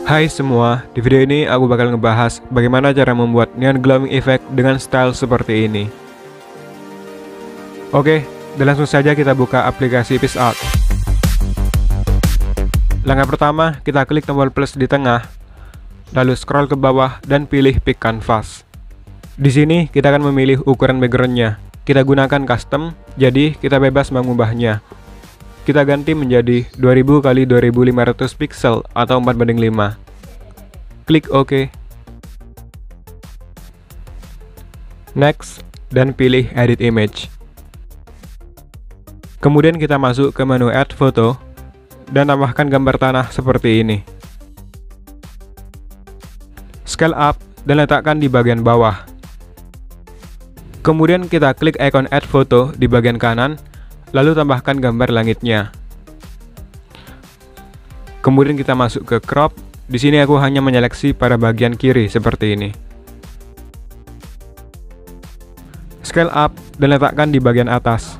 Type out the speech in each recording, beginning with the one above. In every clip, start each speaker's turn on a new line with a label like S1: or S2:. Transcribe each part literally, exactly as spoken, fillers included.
S1: Hai semua, di video ini aku bakal ngebahas bagaimana cara membuat neon glowing effect dengan style seperti ini. Oke, dan langsung saja kita buka aplikasi PixArt. Langkah pertama, kita klik tombol plus di tengah, lalu scroll ke bawah dan pilih Pick Canvas. Di sini kita akan memilih ukuran backgroundnya. Kita gunakan custom, jadi kita bebas mengubahnya. Kita ganti menjadi dua ribu kali dua ribu lima ratus pixel atau empat banding lima. Klik OK. Next, dan pilih Edit Image. Kemudian kita masuk ke menu Add Photo dan tambahkan gambar tanah seperti ini. Scale up dan letakkan di bagian bawah. Kemudian kita klik icon Add Photo di bagian kanan, lalu tambahkan gambar langitnya. Kemudian kita masuk ke crop. Di sini aku hanya menyeleksi pada bagian kiri seperti ini. Scale up dan letakkan di bagian atas.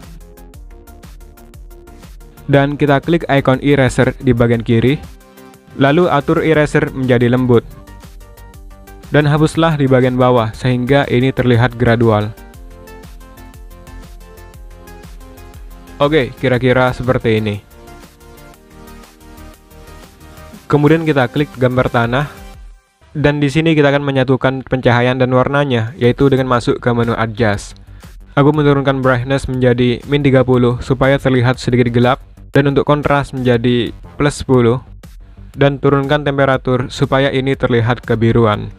S1: Dan kita klik icon eraser di bagian kiri, lalu atur eraser menjadi lembut. Dan hapuslah di bagian bawah sehingga ini terlihat gradual. Oke, kira-kira seperti ini. Kemudian kita klik gambar tanah, dan di sini kita akan menyatukan pencahayaan dan warnanya, yaitu dengan masuk ke menu Adjust. Aku menurunkan brightness menjadi min tiga puluh supaya terlihat sedikit gelap, dan untuk kontras menjadi plus sepuluh, dan turunkan temperatur supaya ini terlihat kebiruan.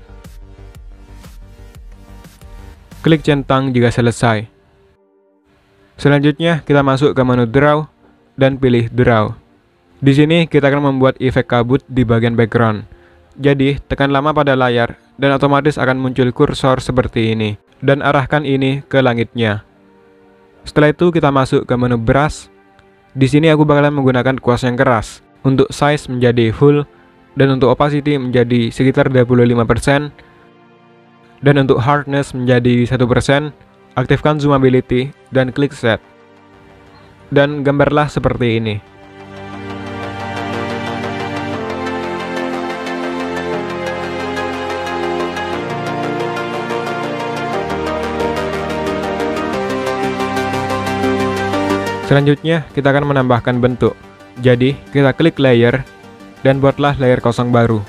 S1: Klik centang jika selesai. Selanjutnya kita masuk ke menu Draw dan pilih Draw. Di sini kita akan membuat efek kabut di bagian background. Jadi tekan lama pada layar dan otomatis akan muncul kursor seperti ini dan arahkan ini ke langitnya. Setelah itu kita masuk ke menu Brush. Di sini aku bakalan menggunakan kuas yang keras. Untuk size menjadi full dan untuk opacity menjadi sekitar dua puluh lima persen dan untuk hardness menjadi satu persen. Aktifkan zoomability dan klik set. Dan gambarlah seperti ini. Selanjutnya kita akan menambahkan bentuk. Jadi kita klik layer dan buatlah layer kosong baru.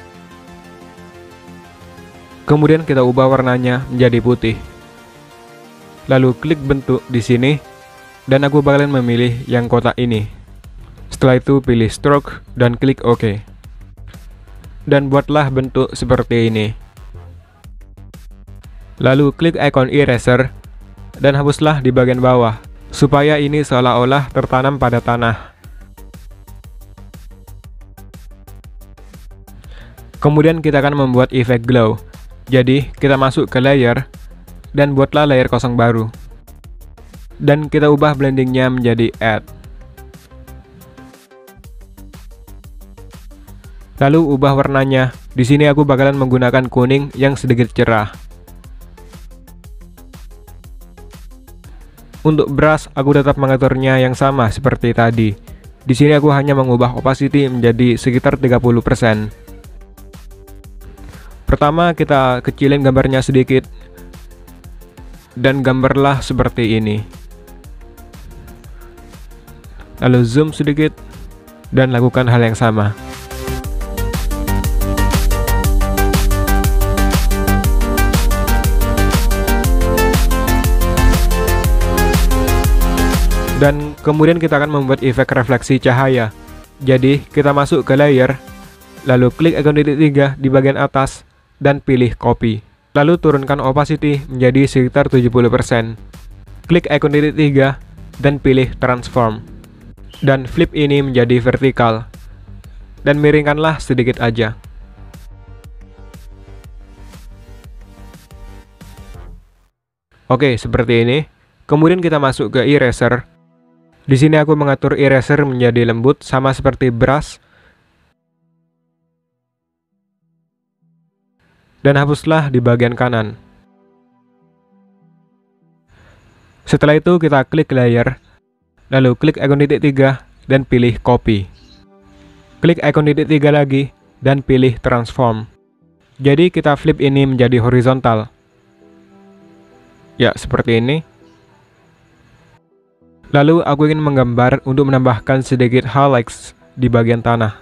S1: Kemudian kita ubah warnanya menjadi putih. Lalu klik bentuk di sini, dan aku bakalan memilih yang kotak ini. Setelah itu pilih stroke dan klik OK. Dan buatlah bentuk seperti ini. Lalu klik icon eraser dan hapuslah di bagian bawah, supaya ini seolah-olah tertanam pada tanah. Kemudian kita akan membuat efek glow. Jadi kita masuk ke layer dan buatlah layer kosong baru. Dan kita ubah blendingnya menjadi add. Lalu ubah warnanya. Di sini aku bakalan menggunakan kuning yang sedikit cerah. Untuk brush aku tetap mengaturnya yang sama seperti tadi. Di sini aku hanya mengubah opacity menjadi sekitar tiga puluh persen. Pertama kita kecilin gambarnya sedikit. Dan gambarlah seperti ini. Lalu zoom sedikit dan lakukan hal yang sama. Dan kemudian kita akan membuat efek refleksi cahaya. Jadi kita masuk ke layer, lalu klik icon titik tiga di bagian atas dan pilih copy. Lalu turunkan opacity menjadi sekitar tujuh puluh persen. Klik icon titik tiga dan pilih transform. Dan flip ini menjadi vertikal. Dan miringkanlah sedikit aja. Oke, seperti ini. Kemudian kita masuk ke eraser. Di sini aku mengatur eraser menjadi lembut sama seperti brush. Dan hapuslah di bagian kanan. Setelah itu kita klik layer, lalu klik icon titik tiga dan pilih copy. Klik icon titik tiga lagi dan pilih transform. Jadi kita flip ini menjadi horizontal. Ya, seperti ini. Lalu aku ingin menggambar untuk menambahkan sedikit highlights di bagian tanah.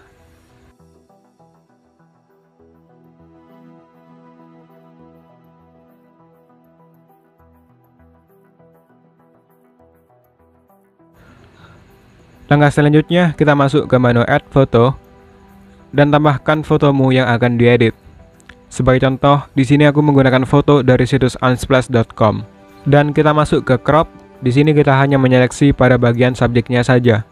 S1: Langkah selanjutnya, kita masuk ke menu Add Photo dan tambahkan fotomu yang akan diedit. Sebagai contoh, di sini aku menggunakan foto dari situs unsplash dot com. Dan kita masuk ke Crop. Di sini kita hanya menyeleksi pada bagian subjeknya saja.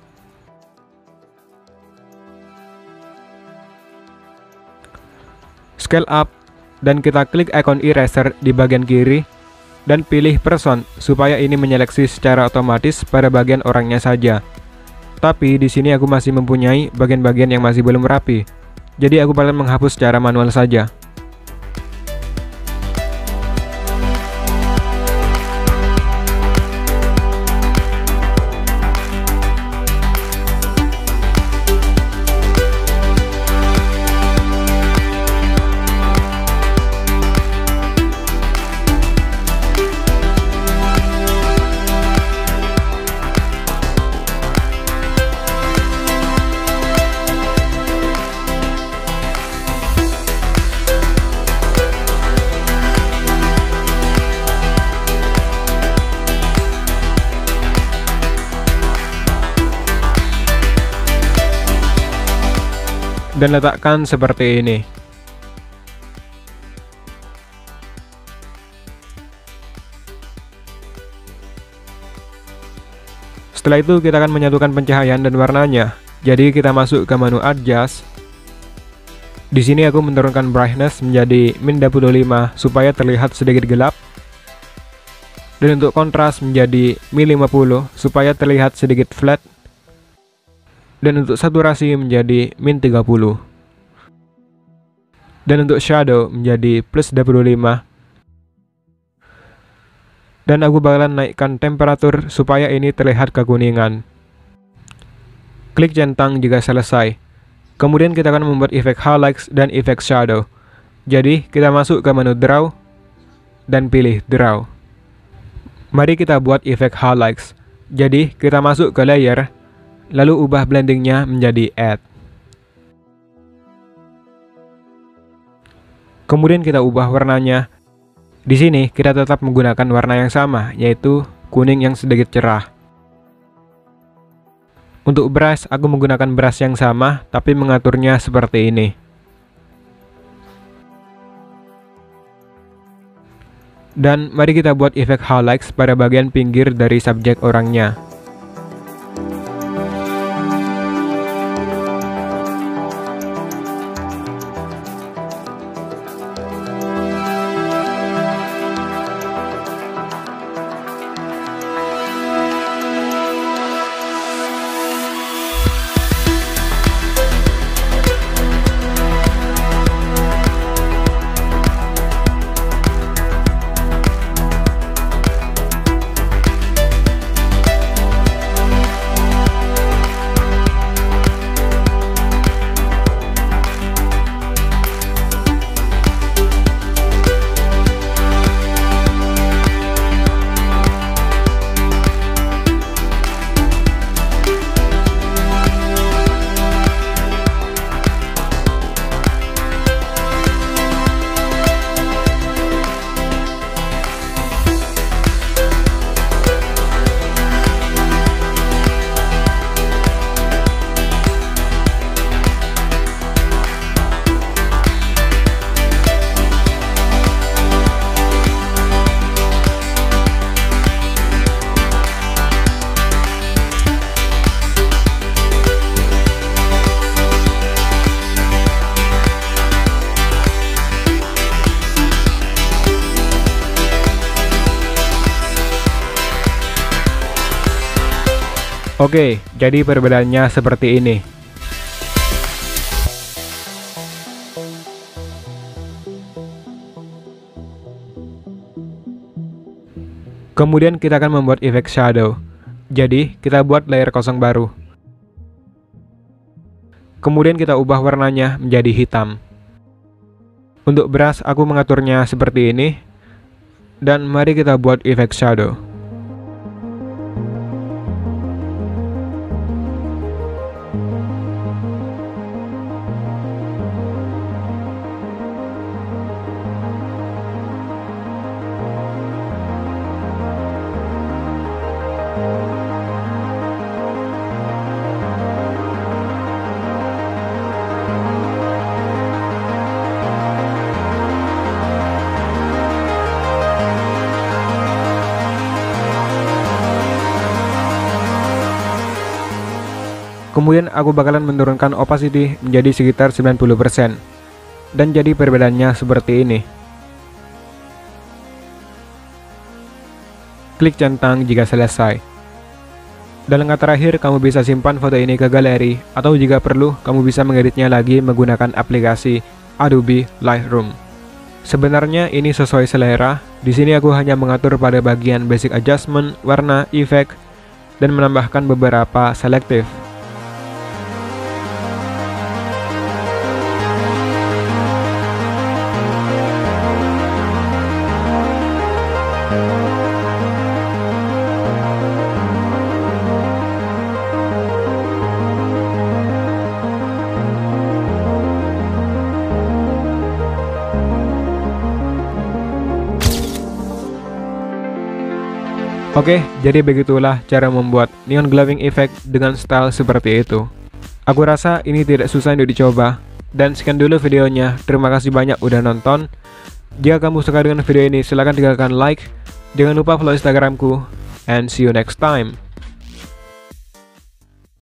S1: Scale up dan kita klik ikon eraser di bagian kiri dan pilih person supaya ini menyeleksi secara otomatis pada bagian orangnya saja. Tapi di sini aku masih mempunyai bagian-bagian yang masih belum rapi. Jadi aku bakal menghapus secara manual saja. Dan letakkan seperti ini. Setelah itu kita akan menyatukan pencahayaan dan warnanya. Jadi kita masuk ke menu Adjust. Di sini aku menurunkan brightness menjadi min dua puluh lima supaya terlihat sedikit gelap. Dan untuk kontras menjadi min lima puluh supaya terlihat sedikit flat. Dan untuk saturasi menjadi min tiga puluh. Dan untuk shadow menjadi plus dua puluh lima. Dan aku bakalan naikkan temperatur supaya ini terlihat kekuningan. Klik centang jika selesai. Kemudian kita akan membuat efek highlights dan efek shadow. Jadi kita masuk ke menu draw dan pilih draw. Mari kita buat efek highlights. Jadi kita masuk ke layer, lalu ubah blendingnya menjadi add. Kemudian kita ubah warnanya. Di sini kita tetap menggunakan warna yang sama, yaitu kuning yang sedikit cerah. Untuk brush, aku menggunakan brush yang sama, tapi mengaturnya seperti ini. Dan mari kita buat efek highlights pada bagian pinggir dari subjek orangnya. Oke, jadi perbedaannya seperti ini. Kemudian kita akan membuat efek shadow. Jadi, kita buat layer kosong baru. Kemudian kita ubah warnanya menjadi hitam. Untuk brush aku mengaturnya seperti ini. Dan mari kita buat efek shadow. Kemudian aku bakalan menurunkan opacity menjadi sekitar sembilan puluh persen. Dan jadi perbedaannya seperti ini. Klik centang jika selesai. Dan langkah terakhir, kamu bisa simpan foto ini ke galeri, atau jika perlu, kamu bisa mengeditnya lagi menggunakan aplikasi Adobe Lightroom. Sebenarnya ini sesuai selera. Di sini aku hanya mengatur pada bagian basic adjustment, warna, efek, dan menambahkan beberapa selektif. Oke, jadi begitulah cara membuat neon glowing effect dengan style seperti itu. Aku rasa ini tidak susah untuk dicoba. Dan sekian dulu videonya, terima kasih banyak udah nonton. Jika kamu suka dengan video ini, silahkan tinggalkan like. Jangan lupa follow Instagramku, and see you next time.